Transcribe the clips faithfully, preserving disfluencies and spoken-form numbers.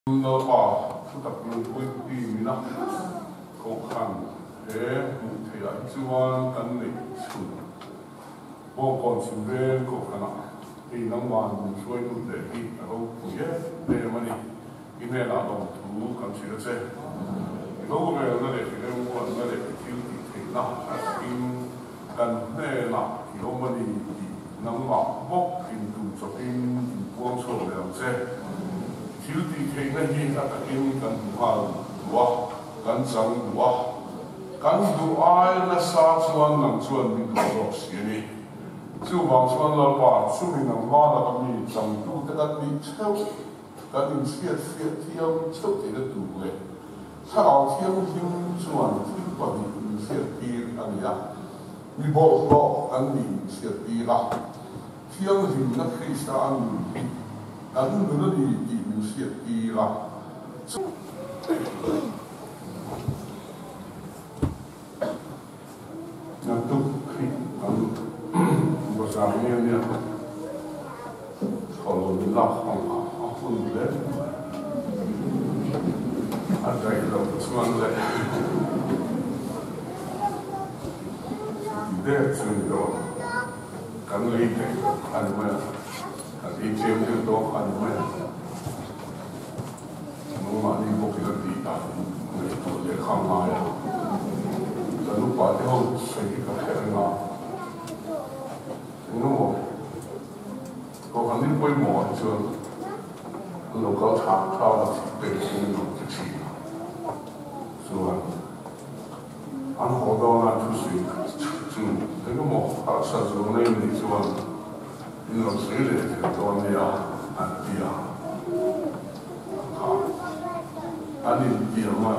Nó bảo thu tập luôn với đi mình nè, Kohhran, thế một thời đại chuan cắn lịch sử, Bawngkawn Chhimveng Kohhran, thì năm ngoan mình xuôi tụt để đi, đâu cũng biết, để mà đi, cái này là đồng thú cảm thấy thế, đâu có về nó để cái nguồn nó để cái thiếu thì thế nào, cái cần này là thì ông mà đi thì năm ngoan bốc thì tụt cho cái buông sổ để làm thế. thiếu thì thế này thì là cái cần hoàn đủ cần sang đủ cần đủ ai là sao chuan làm chuan mình đủ rồi xí đi chú vàng chuan là bà chú mình làm hoa là cái gì chẳng đủ cái cái đi theo cái đi xét xét theo theo cái cái đủเลยถ้าเอาเที่ยวทิ้งส่วนที่กว่านี้เสียปีอันนี้อ่ะมีบอกว่าอันนี้เสียปีละเที่ยวทิ้งนักคริสต์อันนี้อันนี้มันก็ดีดีมันเสียปีละนั่นทุกที่อันภาษาเนี่ยเนี่ยเขาลงหลักของเขาคนเล็กอะไรเราส่วนเลยเด็กส่วนโตกันเลยเด็กอันเมื่ออันที่เจ้าที่โตอันเมื่อน้องมาดีพวกที่ดีตาไม่ตัวเล็กข้างมาแต่ลูกป่าที่เขาใส่กับแขนมาน้องก็คันนี้ไปหมอจนเราก็ถามเขาเป็นคนหนุ่มจะชี้ส่วนอันหัวดอนนั้นทุกสิ่งจึงแต่ก็หมออาศัยตรงนี้ในส่วนที่เราเสียเลยตอนนี้อันเดียวอันนี้เดียวมา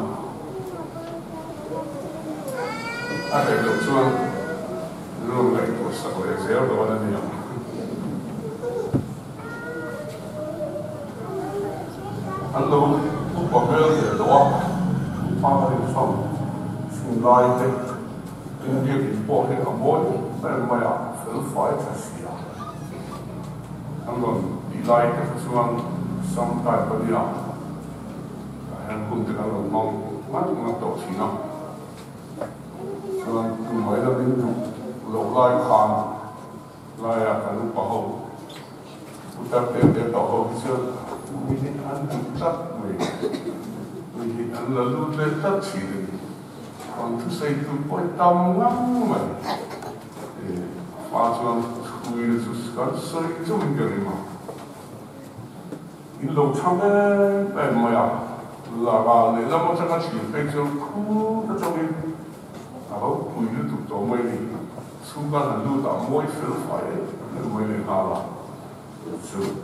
อันเดียวส่วนเรื่องอะไรก็สักเลยเสียตัวนั้นเนี่ยอันนู้นทุกประเภทเลยตัวฟ้าไม่ส่งสิ่งใดที่เป็นเรื่องที่พวกที่ขโมยแต่ไม่อยากฝืนไฟจะเสียอันนู้นดีไลท์ที่ส่วนสังเกตปัญญาเห็นคุณที่เรามองมันมันโตชินะส่วนคุณไม่ได้เป็นดูโลกไล่ขานไล่กันลูกป่าหูอุตส่าห์เตะเตะต่อหูเชื่อมีอันตัดไม่มีอันละลุ่นเล็ดตัดชีวิตคนที่ใส่ตัวไปตำงั้นมันฟ้าชวนคุยสุดกันใส่จุ่มกันมาอินโลกทำได้เป็นไหมอ่ะลาบาเนี่ยแล้วมันจะกันชีวิตเป็นจนคู่ก็จะมีเอาคุยถูกตัวไม่ดีสุขกันลุ่นตามมวยเสือไฟไม่ได้หาละสุด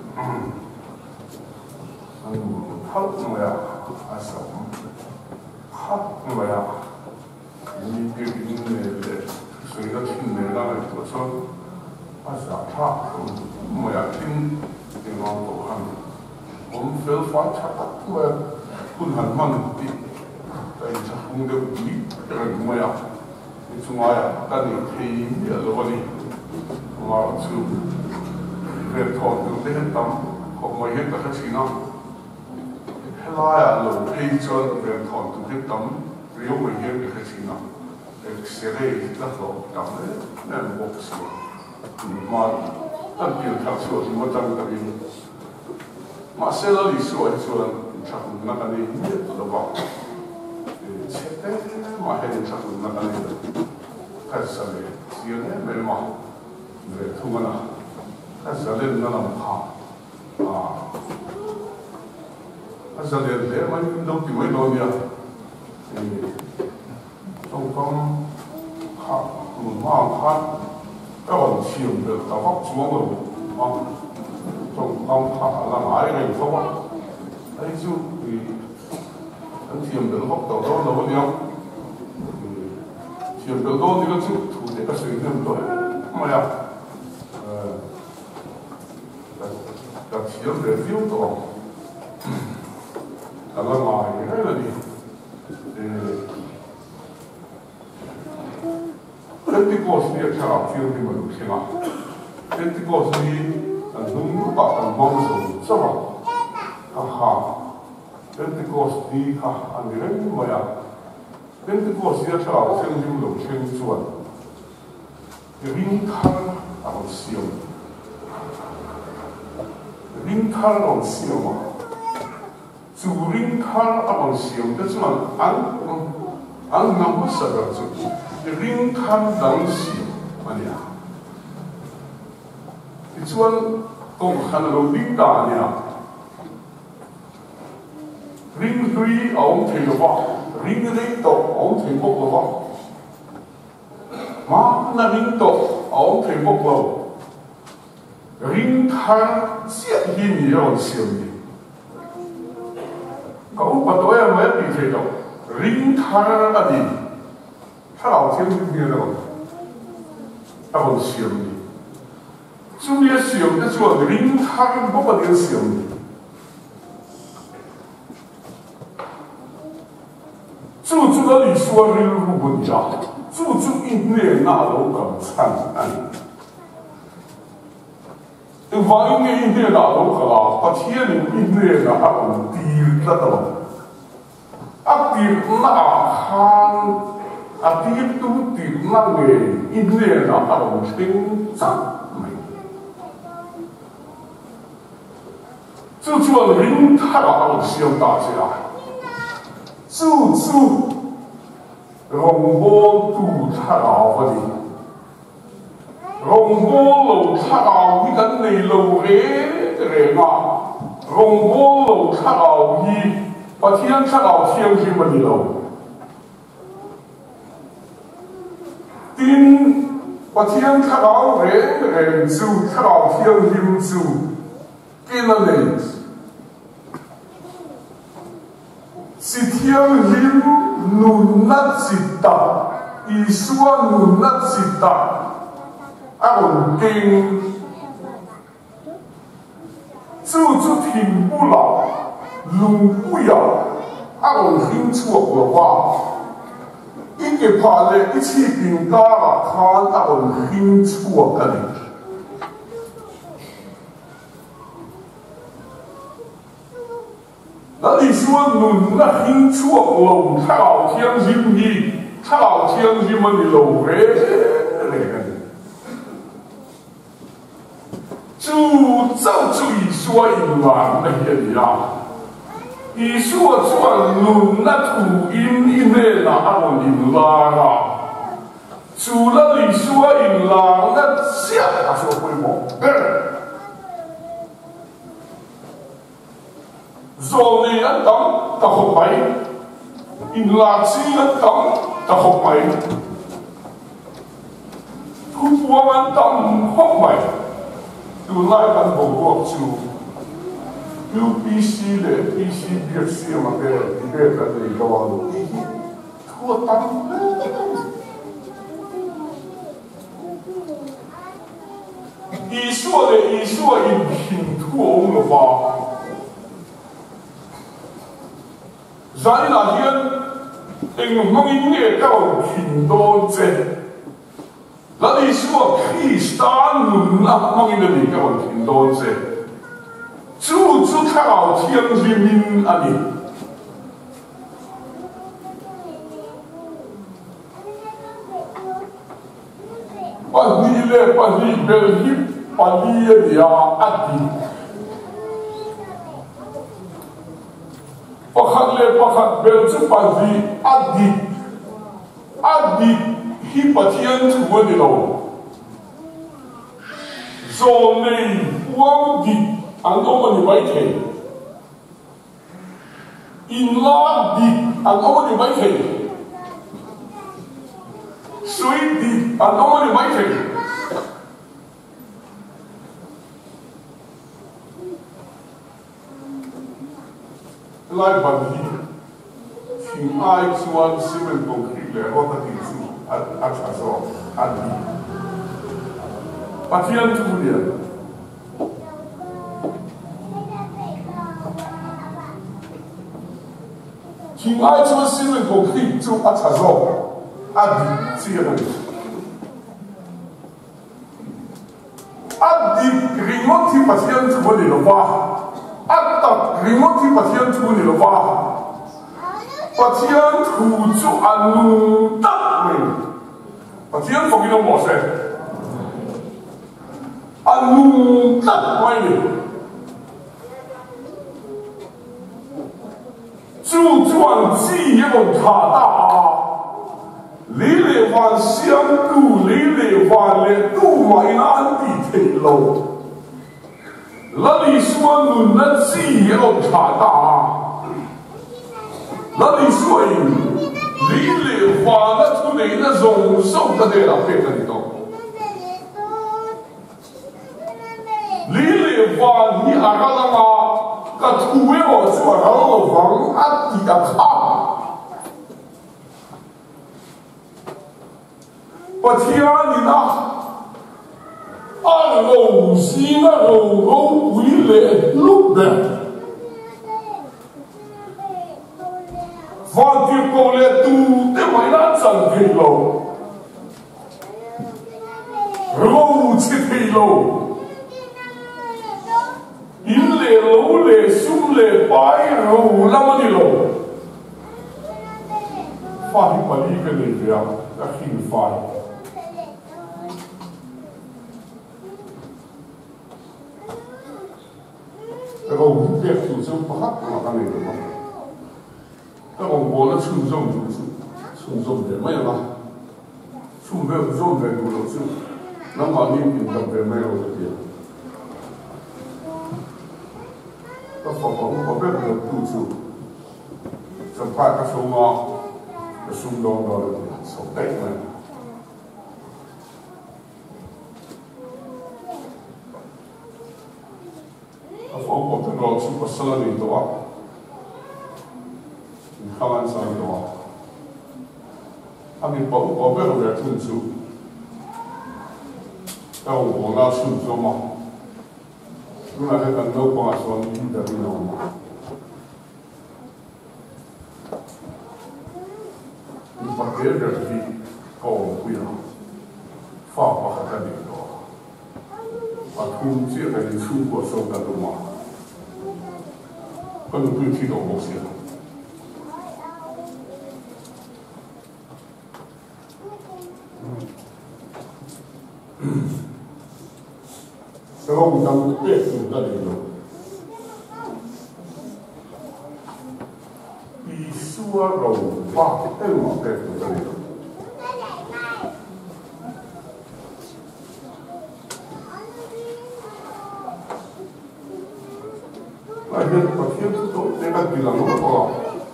อันพักมาอ่ะอาศัยพักมาอ่ะมีเรื่องนี้เลยสิ่งที่ทิ้งเนี่ยเราไม่ตัวชนอาศัยพักมาอ่ะทิ้งทิ้งวางตัวหันผมเฟลฟ้าชักมาคุณหันมันติดแต่ชักคงเดือดดีเรื่องมาอ่ะที่ช่วยอ่ะกันนี่ที่เดี๋ยวเราวันนี้มาสู่เรื่องทอดตรงที่เห็นตั้มของมาเห็นแต่ก็ชี้น้ำลายเราเพย์จนเรื่องถอนตุกที่ตั้มเรียวไม่เห็นก็แค่สิ่งนั้นแต่เสียได้แล้วเราตั้มเลยนั่นบอกส่วนมาตั้งเกี่ยวกับส่วนที่มันตั้งกันเองมาเสร็จแล้วอีกส่วนส่วนชักนักการเมืองเราบอกเช็ดได้มาเห็นชักนักการเมืองแค่สิ่งนี้เสียเนี่ยไม่มาเลยทุกคนนะแค่สิ่งนี้นั่นเราขาอ่าอาจารย์เรียนเรียนมันดูที่ไม่โดนเนี่ยต้องต้องขับหมุนมาขับก็วันเชี่ยวเดือดแต่ว่าช่วงเราอ่ะต้องต้องขับหลังหายเลยเพราะว่าไอ้จู่ที่อันเชี่ยวเดือดเขาต่อต้นเราเนี่ยเชี่ยวเดือดต้นนี่ก็จู่ถูกเด็กก็สิ่งที่มันตัวไม่อะเออแต่แต่เชี่ยวเดือดฟิวตัวalla mai era lì tutti i posti che c'era più di quello che ma tutti i posti non mi fa un po' insomma ah Pentecost ni ka an ren maya Pentecost ya cha chen jim lo chen chuan ring thar ang siam ring thar ang siam ma chu ring thar ang siam te chuan an an nam sa ga chu ring thar dang siam mania ti chuan Kohhran lo ding da nia ring hui ông thầy lo ring ring to ông thầy bốc lo mà na ring to ông thầy bốc lo ring thang giết hi ni lo xiêm ni cậu bắt đầu em mới bị thầy đâu ring thang là gì他老天不biết đâu他不xiêm ni chúng ta xiêm cái chỗ ring thang bốc vào cái xiêm ni注注的你说的路文家，注注一年那楼更惨安。这王爷一年那楼个啦，把天灵一年那阿文低了的，阿低那看，阿低都低那个一年那阿文清脏没。注注的人太阿文需要大家。注注，龙波渡塔老个的，龙波路塔老伊跟内路诶个人啊，龙波路塔老伊把天塔老天去么的路，丁把天塔老人人住塔老天去住，给了嘞。是天灵努那是大，伊说努那是大，啊文经，做做听不老，路不要，啊文听错的话，一个怕嘞一起评价了，看啊文听错的嘞。那你说论那听错路，他老天心意，他老天心么的路诶，那个，就照注意说引来那些呀，你说转论那土音音的那阿文引来啊，除了你说引来那下他说会么？做你一等就學米，然垃圾一等就學米，佢過緊等唔學米，就拉緊部國就 U B C 咧 ，B C Biak 先嘛嘅，而家就嚟到話，佢等伊說的伊說引品土紅嘅話。在那天，因蒙因嘅到挺多隻，那你說可以三輪啊，蒙因嘅嚟到挺多隻，主主他老天人民啊你，把你咧把你別去把你嘅呀啊啲。Pakat le pakat bel tu pagi adi adi hi patian tu ni lo zone wang di ang omo ni mai ke in la di ang omo ni mai ke sui di ang omo ni mai ke lai bagi sing ai suan simen konkret le rota tinsu at at aso adi patian tu dia sing ai suan simen konkret tu at aso adi siapa adi ringoti patian tu boleh lupa at tập linh mốt thì Pathinni thu ni lo ba Pathinni thu chu anu tập ni Pathinni phong cái mo se anu tập mai ni chu chuan chi ye bong tha ta lý lệ hoàn xiêm tu lý lệ hoàn lệ tu mai na an ti thei lo la li suan nun na chi ye bong tha ta la li suan lý lệ hoàn na tu nei na zong song ta de la pe ka ni to lý lệ hoàn ni a ka la ma ka tu we o chu a ka lo wang a ti a kha Pathinni na an lo si na lo lo quy lệ lúc này và tiệp cầu lệ tu để mày đã chẳng thì lâu lâu chỉ thì lâu in lệ lâu lệ sum lệ bái lâu lắm đi lâu phải đi bali cái này vậy à khi phải cái ông biết chủ trương phát là cái này đúng không? Cái ông bố nó chủ trương chủ trương chủ trương về mấy là chủ về chủ trương về đủ đầu tư, nó mà đi tìm tập về mấy đầu tiền. Cái phòng phòng có biết được chủ trương, chẳng phải cái số mà cái số đó đó là số tệ này. Phong có thể nói chung là sơ lược đó, khá là sơ lược đó. Anh mình bảo có biết là về thuần chú, cái ông bố là thuần chú mà, nhưng mà cái cần đâu có là số đi được đi đâu mà. Nhưng mà cái việc gì có quy định, pháp và cái gì đó, và thu chỉ cái gì thu của số cái đó mà. Con người thi đấu một些，然后我们当别墅的里头，比苏啊老爸都往别墅的里头。Pathinni Pathinni tu dia kan bilang apa?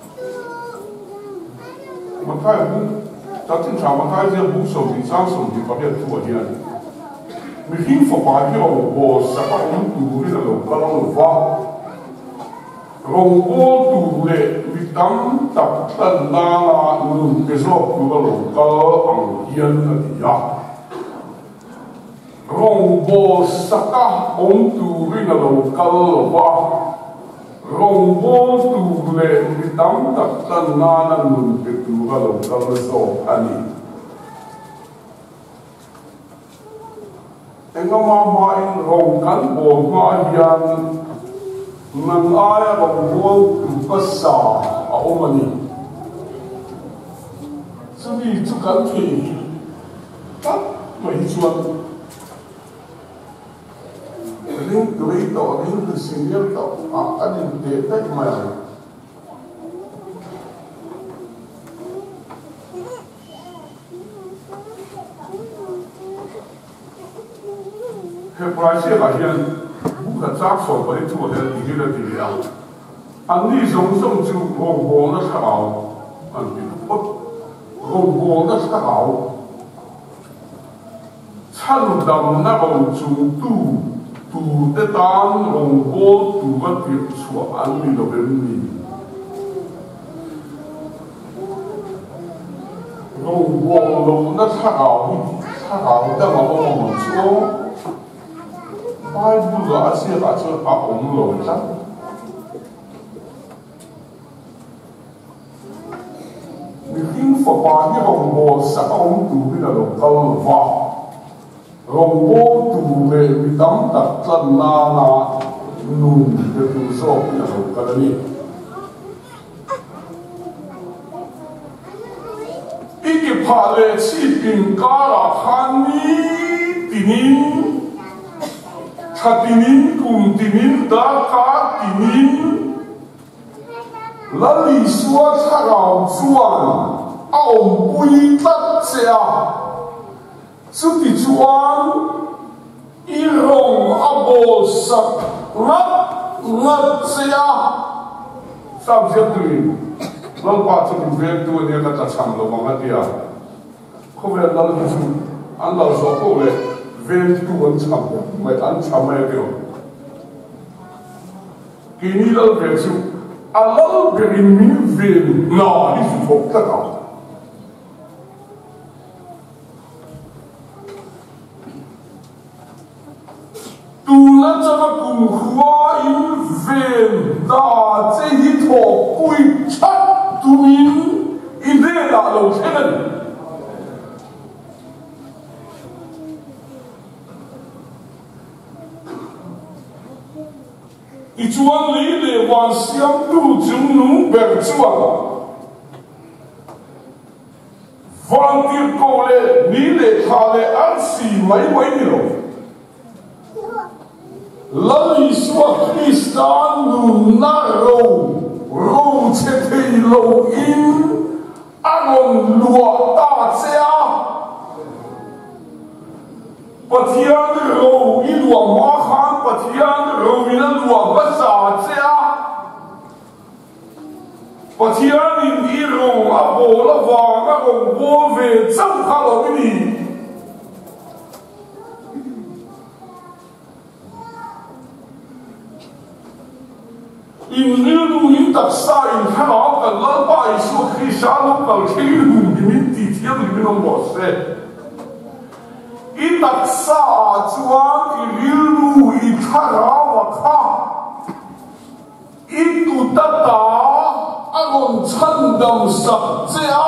Makai bu, tapi cuma makai dia bu so di sang so di pakai tu dia. Mungkin fokai dia bos siapa yang tu ni lalu kalau lupa, rombo tu le hitam tak tenang nun besok tu kalau kalau angkian dia. Rombo sakah om tu ni lalu kalau lupa. Rombo tu le hitam tak tenang nun itu kalau kalau so ani. Engkau main rongkan bohong yang mengaya rombo tu besar awam ni. Jadi itu kan kiri, tak macam Ring great or ring the senior top and in data my eye. Her price là hiện bukan sakso balik tu ada di kita di dia. Ani song song tu rombo na sakau, ani tu rombo na sakau. Chan dam na bong chung tu. Tu te tan rombo tu va tiệp chua an mi lo ben mi rombo lo na tha ao tha ao ta ma mo mo chu bai bu ga a sia ga chu a om lo ta mi hin fo ba ni rombo sa om tu bi na lo ka lo va rombo tu le mi dam tak tlan na na nun ke tu so na lo ka ni iki phale chi pin kara khani tinin khatinin kum tinin da ka tinin lali suwa tharau chuan a om pui tat chea chuti chuan i rong a bol sak ngat ngat chea sam sia tui lal pa chu vel tu ne ka ta cham lo ma dia ko ve lal chu an lo so ko le vel tu an cham mai an cham mai bio kini lal ve chu a lal ve in min vel na ni chu thok ta ka tu na cha kum khwa in vel da che hi thok pui chat tu in in de la lo chen i chuan li le wan siam tu chung nu ber chuan van tir ko le ni le tha le an si mai mai ni lo lali suwa Kristan nu na ro ro che thei lo in anon lua ta chea Pathian ro i lua ma khan Pathian ro i na lua ba sa chea Pathian in i ro a bo la wa a ro bo ve chang kha lo ni in liu in tak sa in khana ka la ba i su Kristan lo ka thi lu ni min ti thiam ni min mo se i tak sa chuan i liu i thara wa kha i tu ta ta a gon chan dam sak chea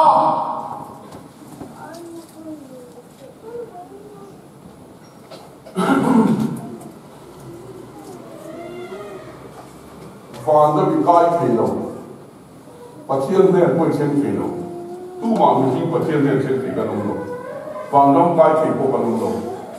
van da bi kai thei lo Pathian ne ko chen thei lo tu ma mi hi Pathian ne chen thei ka lo van dom kai thei ko ka lo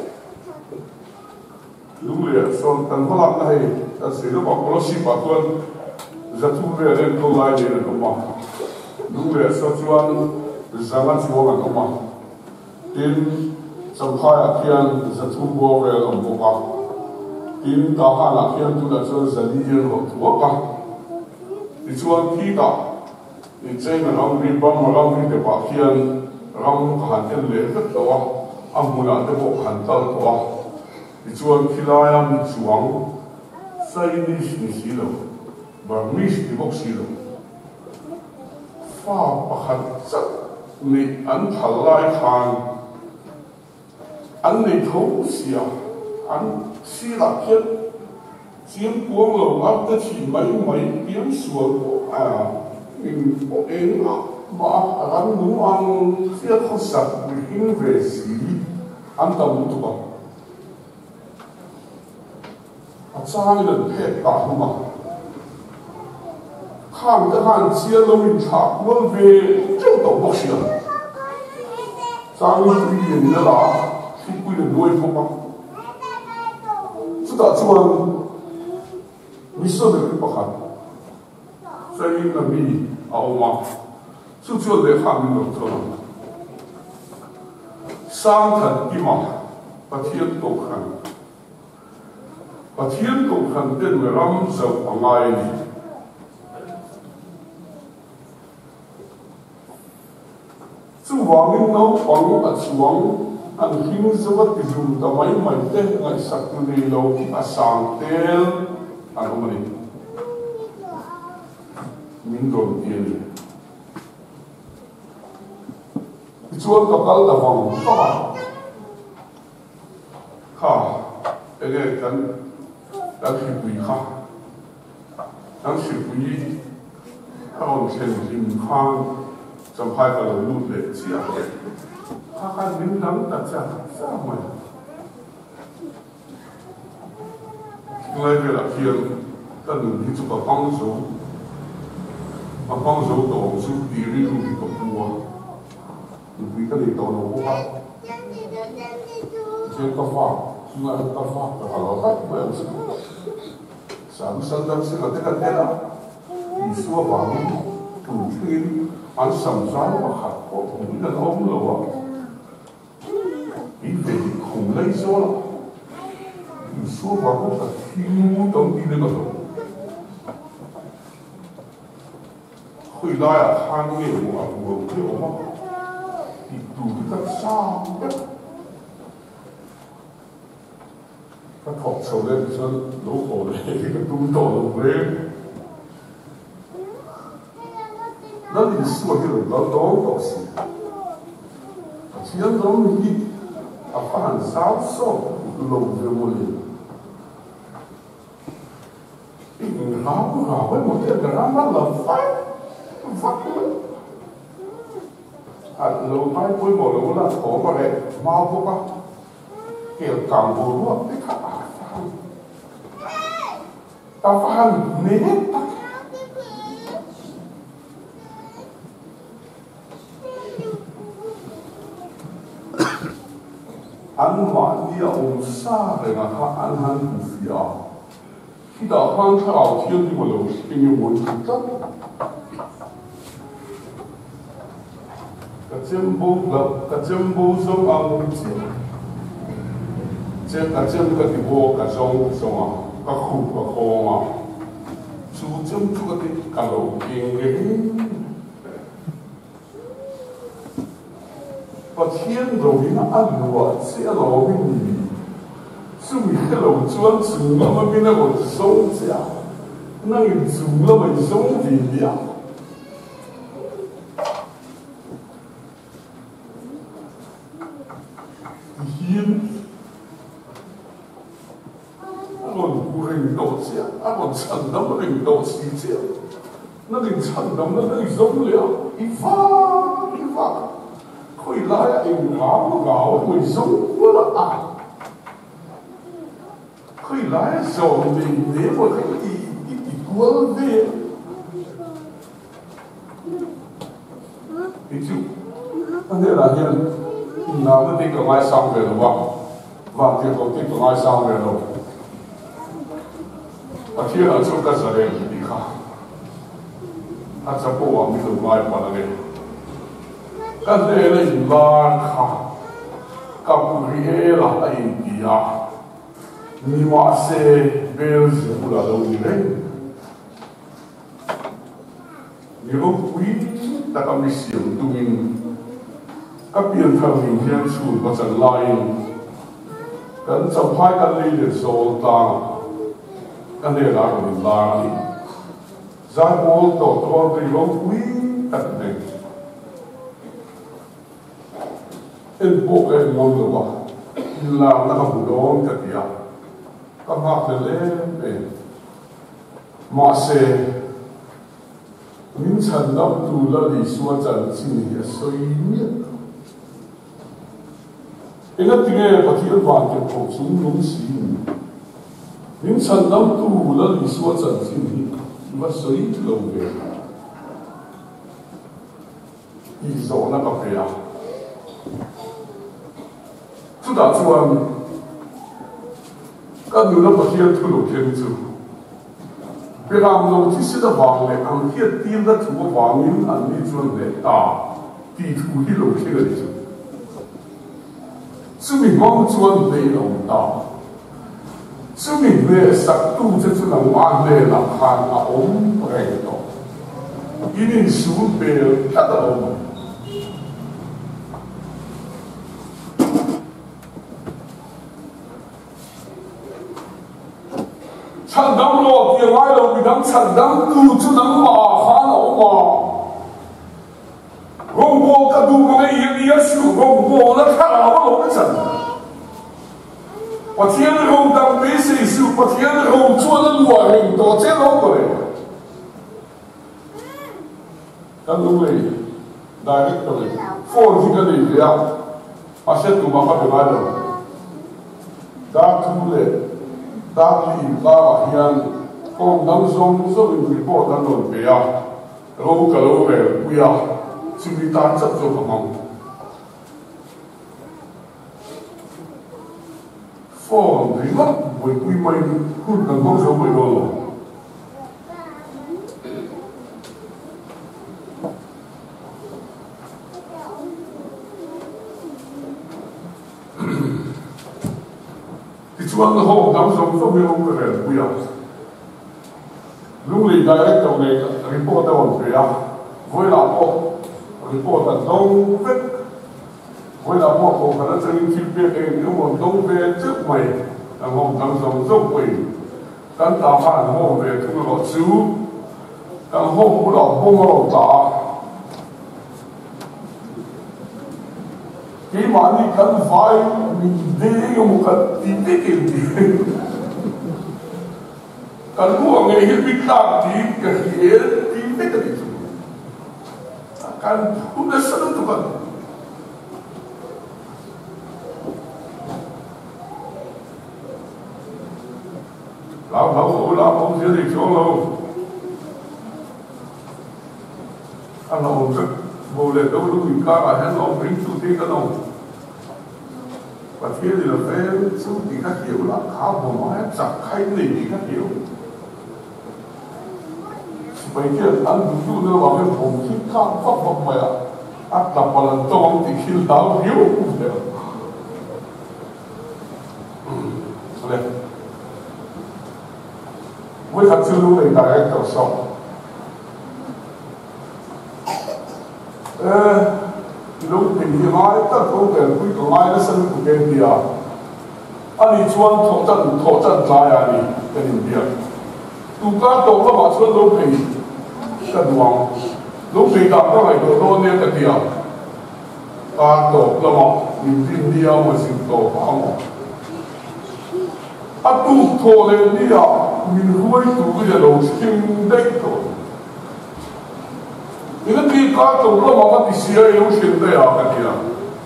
lu le son tan hala na hai ta se lo ba ko si pa ko za tu le le ko lai le ko ma lu le so chuan zanga chu ga ko ma tin sam khai a khian za tu bo le lo ko ka tin ta ha la khian tu la so za li ye lo tu ka ti chuan thi ta ni chen na ram ri bam ram ri te pa khian ram khan ten le ka to wa amuna te bo khan tal to wa ti chuan khilaya mi chuang sai ni ni si lo ba mi ti bok si lo fa pa khan sa ni an thal lai khan an nei tho sia an si la khian chiếm cuống lồng ấp ta chỉ mấy mấy tiếng xuống à mình có đến mà ăn muốn ăn thiết không sạch mình về gì ăn tầm tụi bạn à trang lần hết cả không mà khám cái hàng chia lông mình chạc luôn về châu tổ bốc xìa trang mình quy định đó là khi quy định nuôi không mà chúng ta chuan 미소를 뻑한 세인 미 아오마 수초대 하민도 들어 상탄기마 바티엔 독한 바티엔 독한 때문에 람서 방아이니 주왕인 너 왕아 주왕 안 힘서가 비중 담아이 말때 안 삭두리로 아상텔 anh không đi mình rồi tiền chuột gặp gỡ là vòng các bạn ha cái này cần đã chịu quỷ ha đã chịu quỷ không tiền tiền khang trong hai cái lối lút để chia ha ha mình nắm đặt ra sao mà 另外一个天，但你这个帮手，啊帮手导出地理路这个步啊，你不跟你到了我吧？这个话，另外一个话，好了，他不要这个，上上当时个这个这个，你说话不听，按上山我喊我同的老母啊，你被恐累说了。 你说话我可听不懂你那个懂，回来啊，看见我我我嘛，你读得上的，他考出来是老好的这个读到了没？那你说这个老老高兴，现在你啊犯少少老的我哩。 好不好？为我这个让他老翻，翻了。啊，老太会冇老啦，我过来猫不吧，叫干部罗，你看啊翻，啊翻你呢？安晚你要用啥的啊？他安安不需要。 ที่ดาวข้างเท้าเที่ยวที่มาเลยเป็นยังไงจังกระเจี๊ยบบูกับกระเจี๊ยบบูส่งอังเจียเจ้ากระเจี๊ยบกับที่บัวกระส่งส่งอ่ะกระขุกระคองอ่ะจู่เจ้าจู่กับที่กระโหลกเองเลยพอเที่ยงเราเนี่ยอันรัวเสียเราไม่มี 是为了专注那么边那个松家，那个做那么松的呀。因，我不领导家，我承担不领导起家，那你承担那那松了，一发一发，回来银行我搞会松不了啊。 回来时候，你你我可以一一锅的，你就，那那那天，那么那个爱上班了吧？哇，这个这个爱上班了，我天啊，做个啥嘞？你看，他这不往里头买把那个，但是那一拉卡，搞不黑了，哎呀！ 你话是没有是不了都的人，你个鬼，大家没想到因，个边头明天出个阵来，跟就派个你的手当，跟你那个拉里，在我到到这个鬼等等，因不给我的话，你拉那个不懂个的呀。 刚好的嘞，哎，马些，您承担住了你所挣进的水面，因为这个把这个环境口中东西，您承担住了你所挣进的，你把水流的，你说那个不呀？就打算。 kan nula pasien thulu khen chu peram no chi si da wang le ang hiat tin da thu wangin an ni chuan le ta ti thu hi lo khe le chu chumi mong chuan le lo ta chumi le sak tu che chu na wan le la khan a om re to inin su be ta da om承担了，别来了，比他承担都只能麻烦了嘛。我我个都我一一数，我我那看了我老不成。我天后当没谁数，我天后做的乱很多，这老过来。咱都来，来一个来，放几个来这样，把些都把它给来了，打出来。 当你拉现讲当中说明微博当中别啊，然后个老个不要，就你单执做个梦。放你乜回歸咪觀能講上去個。你做個好當上都沒有個人不要。如你大家做你你波得穩對啊，會拿波，你波得東北。為了我可能曾經別嘅，因為東北即係，然後當上做會，但打翻我哋同個手，然後我老幫我打，幾萬你咁快，你哋有冇咁啲啲嘅？但我嘅一邊打啲嘅嘢，啲啲嘅做，但我哋什麼都唔。老頭好啦，冇少你講咯。啊，老實冇嚟到都而家啊，喺老炳做啲嗰度，或者你就飛做啲嘅橋啦，考唔埋一集開你啲嘅橋。為咗等唔到你話佢紅天卡忽忽咪啊，啊立個人裝啲橋老橋嘅。嗯，好咧。我睇朝早嚟大家就收。誒，老平時買得到嘅，佢個買得辛苦嘅啲啊，啊你專拓真拓真債啊你，跟你啲啊，杜家道啦嘛，專老平，跟話老平搭都係個多呢嘅啲啊，啊道啦嘛，連啲啲啊我先到把我，啊杜拓咧啲啊。面會做嗰隻路清的個，你個地價做啦嘛，我哋試下有錢的啊，嗰啲啊，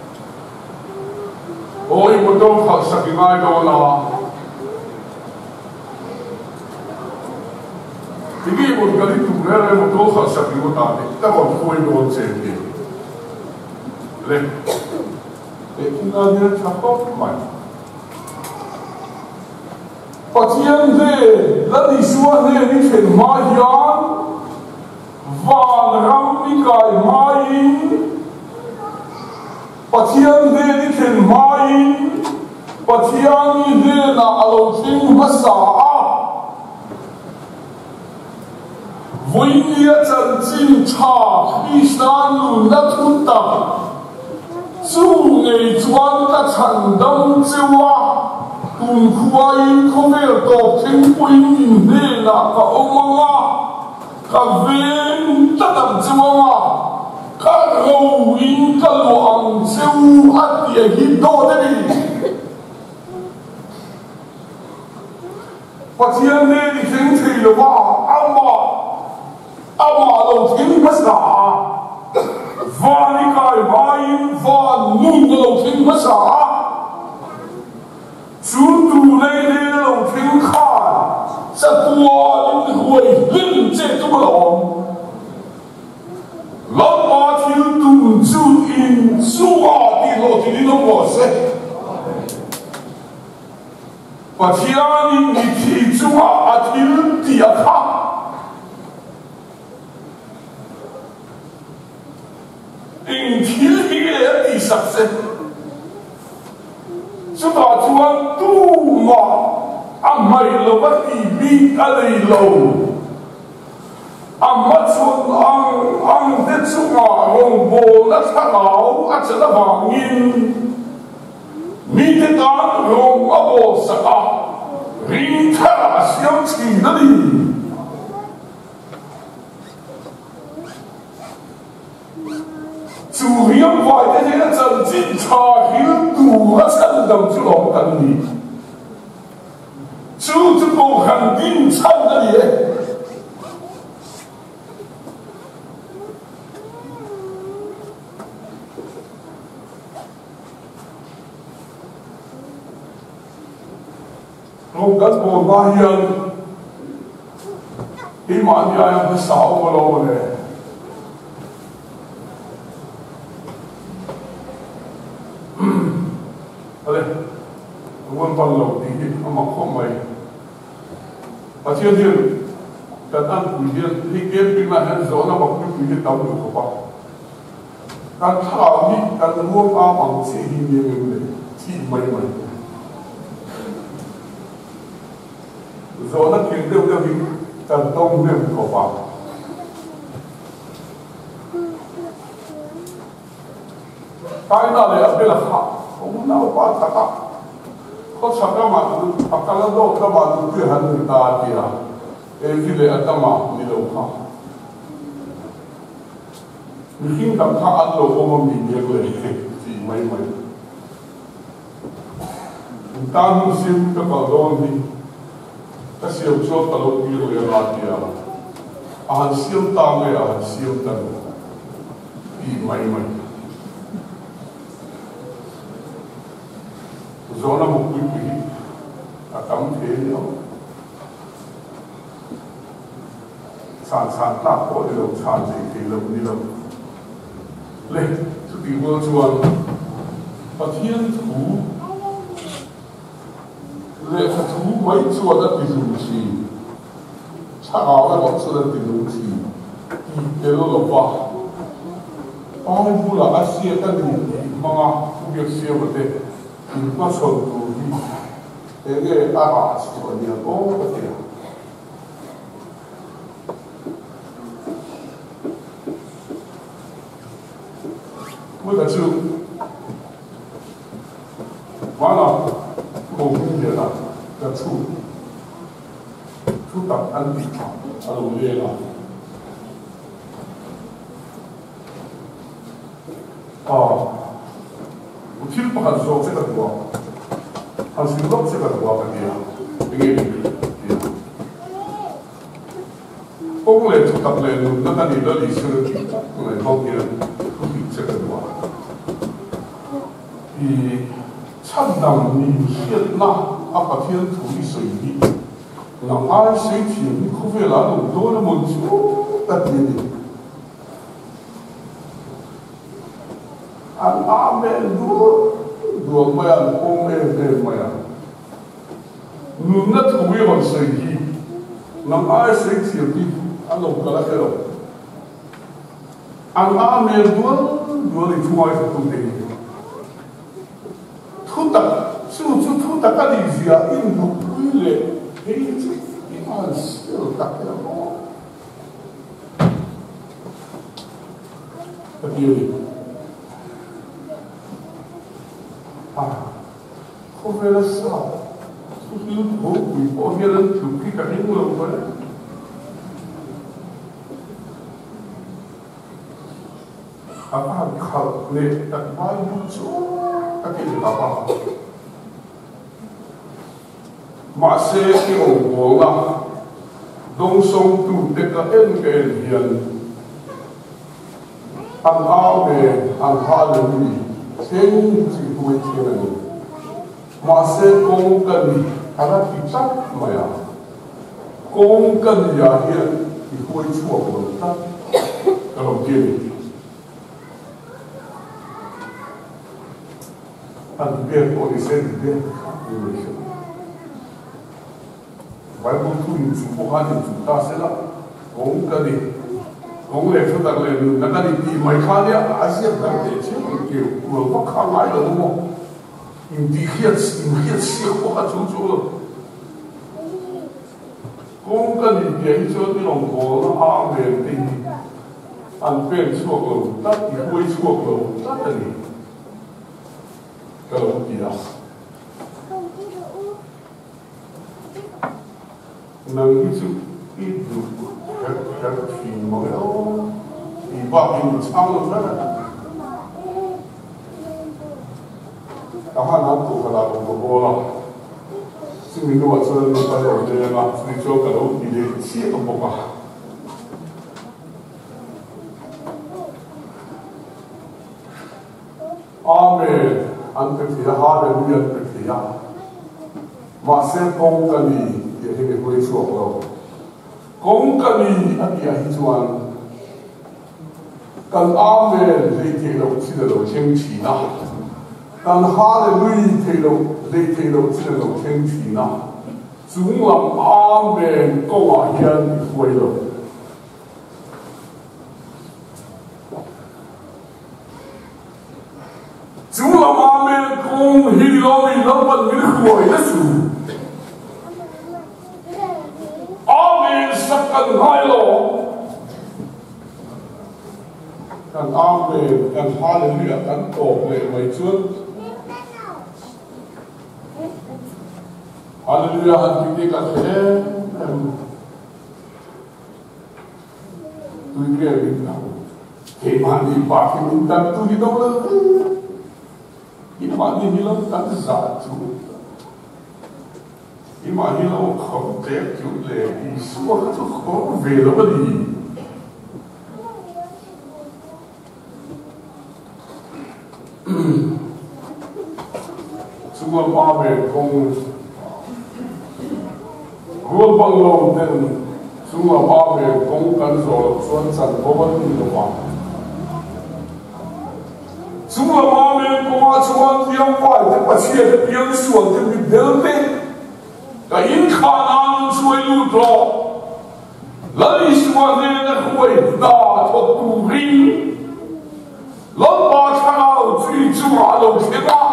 我亦冇當拍實嘅嗌到啦，自己冇嗰啲做咧，冇當拍實嘅嗰單嘅，得個開到正嘅，咧，你應該要差唔多唔係。把天的，那你說呢？你全馬羊，萬讓你改馬音。把天的，你全馬音，把天的那阿老聽乜啥？為你真正差，你山路那土땅，主你專個產當之話。คุณควายเขาเรียกตอกทิ้งปุยมินเนน่ะกับองค์มากับเวนตัดตัดจิวมากับเราอินกับหลวงเจ้าอัดเดียฮิตโตเดนีปัจจัยนี้ที่ทิ้งที่เราว่าอามาอามาเราทิ้งภาษาวานิกายวายินวานุ่นเราทิ้งภาษา主主内内老听看，这多人会认这多龙，老把天动主因主啊的老天的模式，把天人的天主啊天地啊看，因天地的第十世。就打算杜嘛，啊买了个地皮啊来楼，啊么村啊啊的村啊，用无那他老啊这个房音，你的当用啊无啥，人他想起了你。主要外的这个真正差很多，啊，真的就老跟你，就是不肯定唱的你。 Rong kan bo ma hian hi ma ni ai am sao ma lo le ale Rual Banlo ti ama kho mai Pathinni kan an pu hian hi kem pi ma han zo na ma pu pi hi tam lu ko pa kan tha ni kan ruam a mang chi hi ni le chi mai mai zo na king deu deu hi kan tông deu ko pa kai na le a bela kha ông nào pa tha ka ko sa ka ma a ka la do ka ma tu ti han ta ti ra e vi le atama ni lo kha ni hin kam kha an lo ko ma mi ni le ti mai mai ta nu sim ka pa do ni ta siêu cho ta lo pi lo ya la ti ra a han siêu ta me a han siêu ta ti mai mai zona mo pi pi a kam the ni o san san ta ko de lo san de ke lo ni lo le tu ti wo chuan Pathian thu le kha thu mai chuan da ti zu chi cha ga wa lo chu da ti zu chi ti de lo lo pa ai bu la a sia ta ni ma nga ku ye sia ba te ma so tu hi e ge a ga chu ni ko ba te我在这，完了，我们也了，在处，处当安定，啊，努力了。哦，我听不很说这个多，还是弄这个多的呀，这个呀。公来处当来，那个你那里是来方便。这个话，以灿烂明显那阿把天土的水泥，让阿水田可费那种多那么久的地里，俺阿妹多多么样，公妹妹么样，你那土也很水泥，让阿水田的俺弄个那个了，俺阿妹多。我哋出外做地，土特，就就土特个例子啊，印度规嘞，哎，这一般是大概咯。个地里，啊，后面的啥，就是土比后面的土比个英文过来。apa kal le tak bayu chu tak ke apa ma se ki ong ko la dong song tu te ka en ke hian an a me an ha le ni seng chi hu chi na ni ma se kong ka ni ala ti chak ma ya kong ka ni ya hian ki hu chu ko ta ka lo ke An biak o di sen biak ni macam. Bible tu ni cukup hanya kita sila. Orang kali, orang lektor tak leh, nak kali di mereka dia asyik tak deh, cuma kau, kau kau ngai dah mo. Indi hiat, indi hiat siapa kau cucu lo. Orang kali dia itu ni orang kau lah amen tinggi. An biak cukup lo, tak dihuai cukup lo, tak ni. Kalau tidak, nang itu itu harus Chhimveng, Biak ini sama saja. Kalau nak tu kalau tu bola, sini dua orang tu kalau dia nak sini cakap kalau dia siapa bola. Amen. An pe thia ha le lu yan pe thia 马先讲个你也迄个会错咯，讲个你啊dia迄阵，跟阿妹你摕到即个六千钱啦，但哈咧你摕到你摕到即个六千钱啦，主人阿妹讲啊遐会咯。 主人阿妹讲，迄个你老板你会的事，阿妹十斤海咯，但阿妹但哈利路亚但国内为准，哈利路亚很弟弟个嘿，对个领导，起码你把他们当对到了。 Ima ni hilang tak satu. Ima hilang kau tak jual semua tu kau velo beli. Semua pamer kau Rual Banlo dan semua pamer kau kan soal soal san kau beli apa? Semua pamer kau macam yang buat tu pasti ada yang suat tu dibelte, kain kanan suai luto, lalu semua ni nak kuat dah tu ring, lalu cara cuci cuma lalu kita,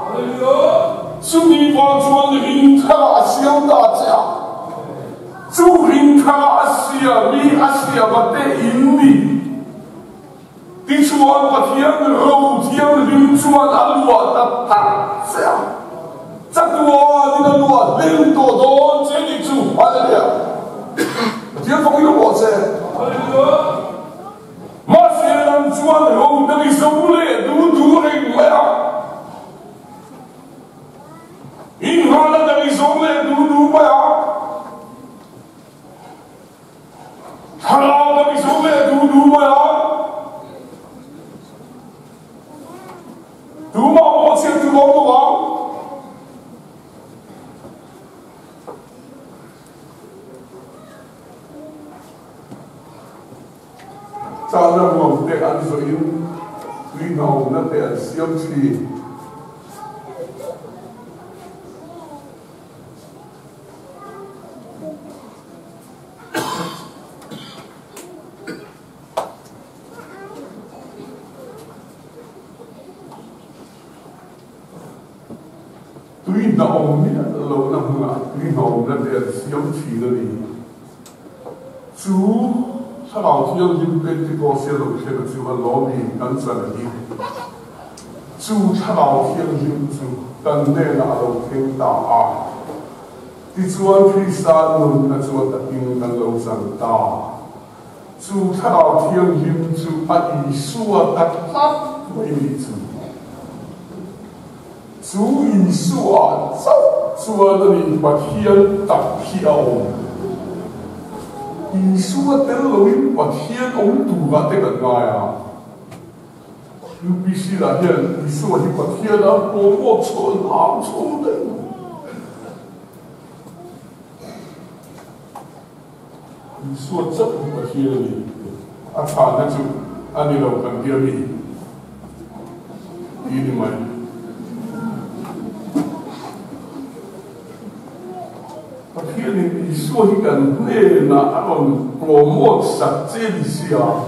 suni bajuan ring cara siang dah cia, tu ring cara Asia ni Asia bate ini. Di chuan pathian ro tiang lim chuan alua ta ta sia chatua ni na lua lim to don che ni chu hallelujah pathian phong yo bo che hallelujah ma se lam chuan ro da ni so le du du ring ma in hala da ni so le du du ma hala da ni so le du du ma读嘛，我先读王不王。在那我们的安水，对那我们的乡亲。对那我们的老那么啊，对那我们的乡亲那里，主。 他老天因变这个些路线的就和老米跟上了你，主他老天因主跟那那路天大啊，第主披萨门那主的因跟路上大，主他老天因主把艺术啊达达为你主，主艺术啊走主啊那里把天打飘。 艺术啊，等老一把天公度啊，这个爱啊，你必须来见艺术啊，你把天啊，多么纯行出的，艺术啊，真把天里，啊，看那就按你老干爹里，你的买。 Akhirnya disuaikan nena alam promote sakit sia.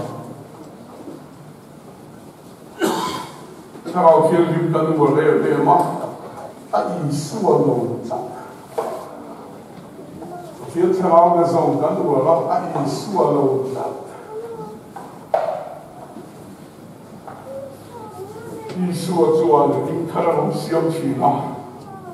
Kalau kita kan boleh lemah, tak isuan dong. Kita kalau besok kan boleh tak isuan dong. Isuan jual ini kalau siap Cina.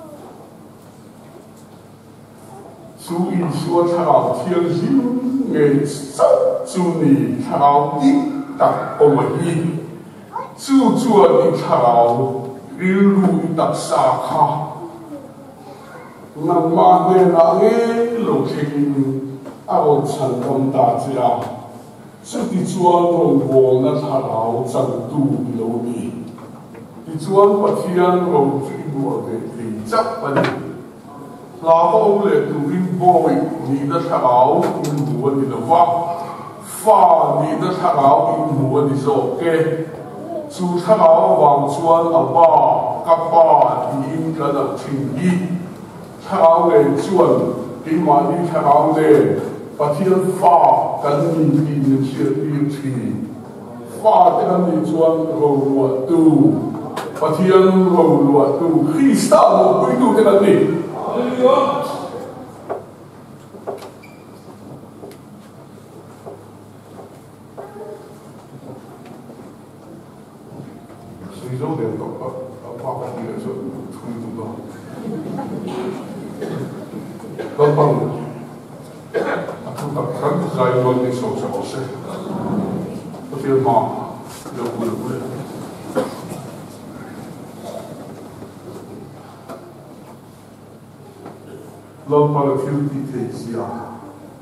主意说朝天心的手，主你朝地达我们主做你朝一路达沙卡，那么的那个路径，啊我成功大家，这的做龙我那朝成都路里，的做不天路最多的地执本。 老公嘞读音波，你的头音母你的话，发你的头音母你说给，主头王专阿爸阿爸你应该的听意，头嘞专，今晚你头嘞，把天发跟你的些一起，发跟你专罗罗度，把天罗罗度，黑色罗归度跟你。 水州联动啊，八百几个说推动到，老板，啊，他他在外面收拾好些，不听话，要不要不要？ 老板的天地天时啊，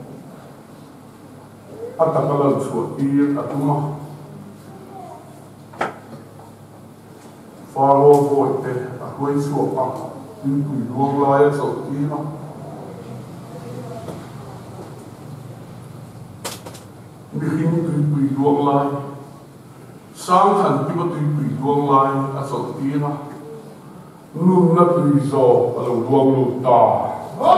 啊，大家人出去啊，都嘛，花罗花的啊，会错啊，你不用来走地嘛，你听你不用来，上谈你不对不用来啊走地嘛，侬那对手啊，路路路大。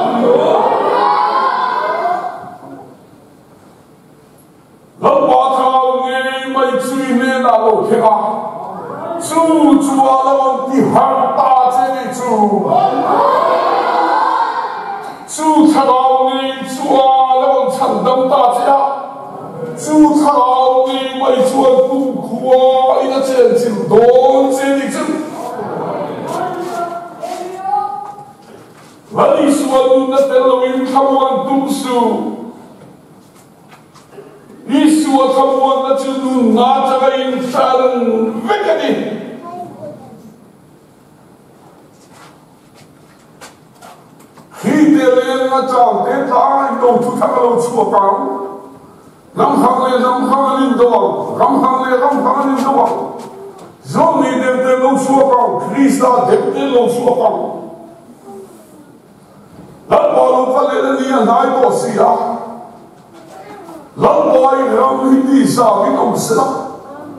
老爸头，你没追你那老天啊！主主啊，老你喊大这里主，主他老你主啊，老承担大家，主他老你没做苦苦啊，一个真正多这里主。 Wali suatu na terlawin kamuan tungsu, isu kamuan na cudun na jagain saran vekani. Hite le na jang te ta ino tu thakalo chuakang, ram hang le ram hang lin doang, ram hang le ram hang lin doang. Zong ni de de lo chuakang, Krista de de lo chuakang. 老婆发来的你也来多些啊！老婆让你地上给弄死了，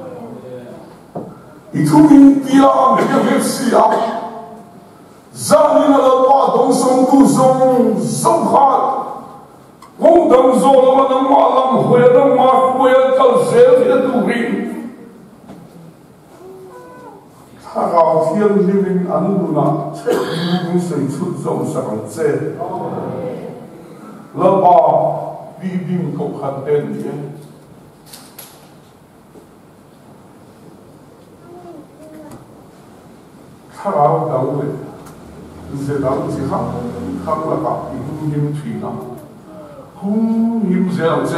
你出名地啊，没有没事啊！让你那个把东松都松松开，我等说了嘛，能马浪回能马回到谁的肚里？他老天里面安住那，这里水出众上这，老爸必定够看点的。他老当的，是当是行，行了吧，红阴吹了，红阴这样子。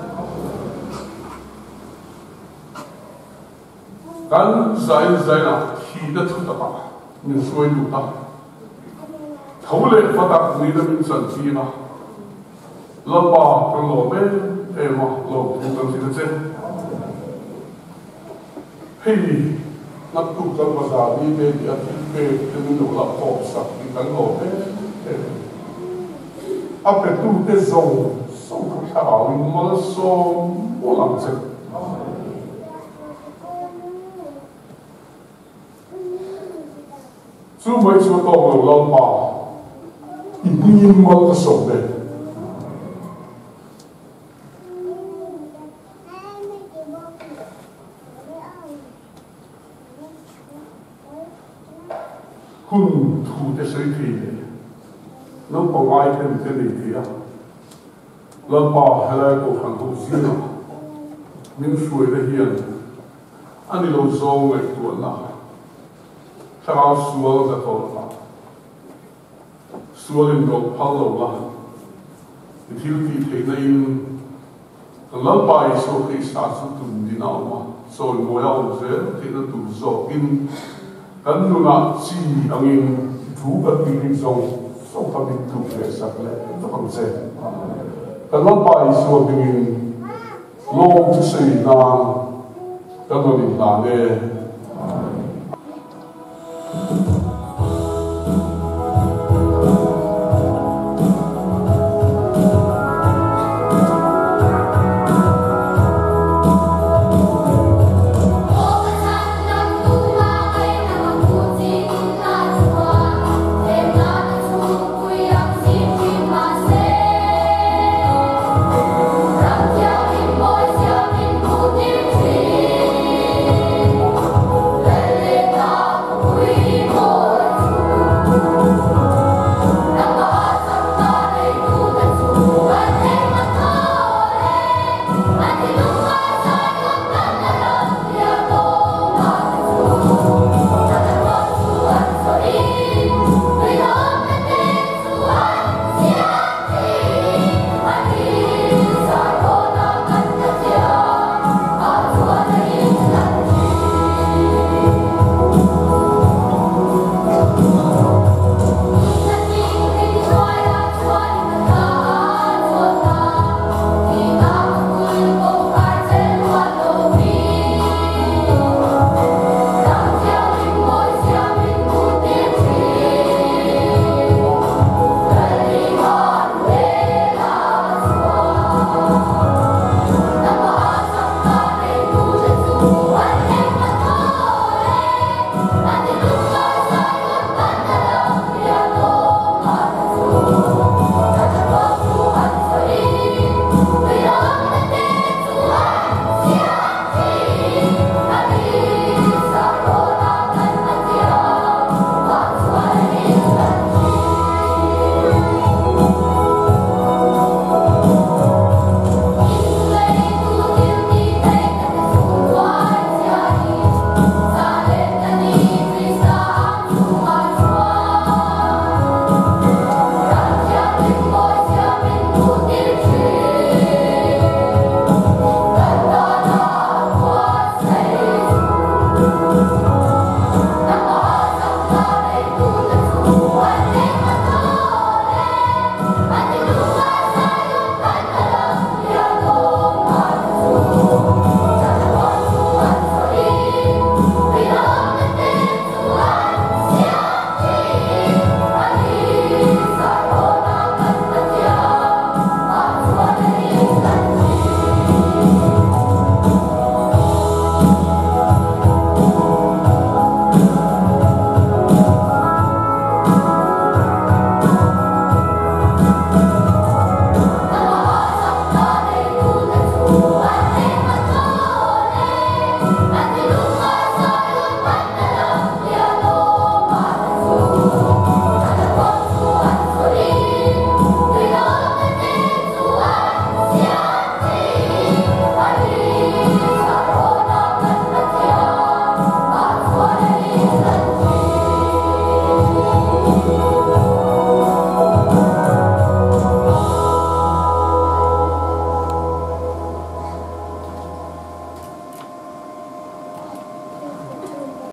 干在在那提的出的吧，你说有的，头来发达你的名声低了，老爸跟老妹哎嘛，老婆跟这个这，嘿，那不跟我啥你的也被跟有了好啥，你跟老妹哎，阿别都得送送个条，你莫送我啷子。 所以每次到我老爸，一年我都送的。混土的水体，老爸爱跟跟你的啊，老爸还来过很多次了，您说的些，按你老说的多呐。 他讲说在头发，说的都跑路了。你听地铁那音，老爸说可以啥子都你知道吗？所以我要这这个都说跟跟住那记等于土个地里中，说他们土的啥嘞，都咁这。跟老爸说等于龙之水那，跟住你那的。